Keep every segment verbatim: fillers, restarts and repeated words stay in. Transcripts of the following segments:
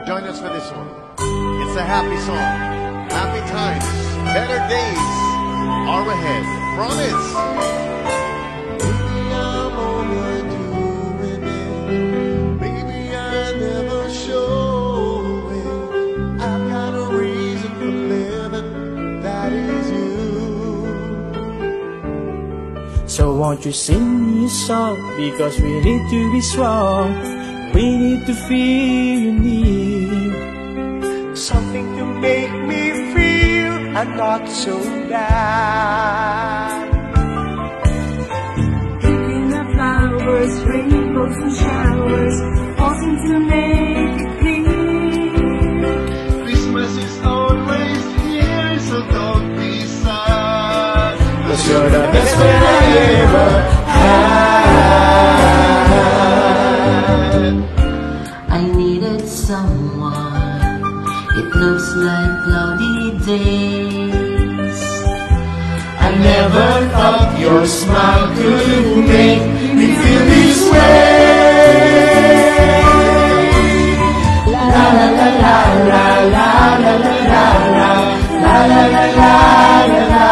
join us for this one. It's a happy song. Happy times, better days are ahead. Promise. Maybe I'm overdoing it. Maybe I never show it. I've got a reason for living. That is you. So won't you sing me a song? Because we need to be strong. We need to feel you need something to make me feel I'm not so bad. Picking up flowers, rainbows and showers, pausing to make it clear. Christmas is always here, so don't be sad. 'Cause you're the best friend I ever had. I needed someone. It looks like cloudy days. I never thought your smile could make me feel this way. La la la la la la la la la la la la la la la.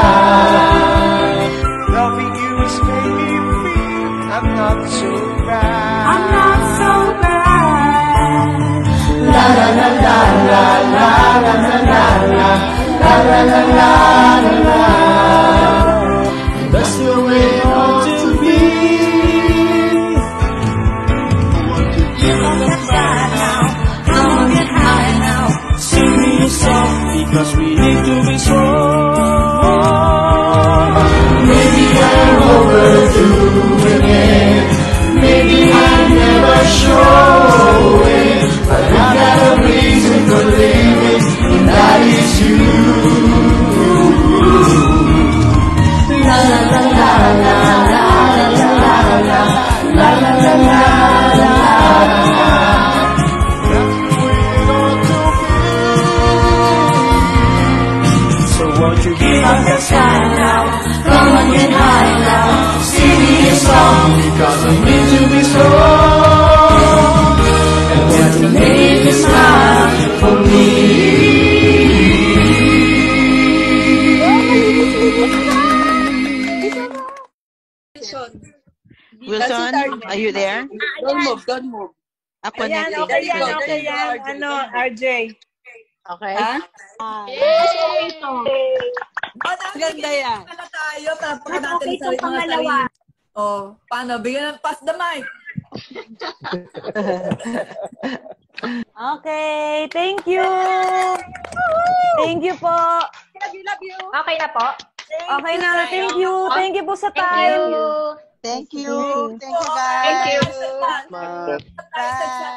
Loving you has made me feel I'm not so bad. I'm not so bad. La la la la la la la la la la la la la la la. That's the way it ought to be. Come on, get high now. Come on, get high now. Sing me a song because we need to be strong. Maybe I'm overdoing it. Maybe I never show it. But I got a reason for living, and that is you. La la la la la la la la la la la la la la. That's the way it ought to be. So won't you give Come on, us get high now. Come on, get high now. Sing me a song. Because I need to be strong, and when you make me smile for me. Wilson, are you there? Don't move, don't move. Ah, Ayan, connecting. okay yan, okay yan. Ano, R J? Okay? Ha? Maganda yan. Pala tayo, tapos natin sa mga sarili. Oh, paano? Bigyan ng pass the mic. Okay, thank you. Thank you po. Love you, love you. Okay na po? Okay na, thank you. Thank you po sa Thank time. you. Thank you. Thank you, guys. Thank you. Tayo sa chat.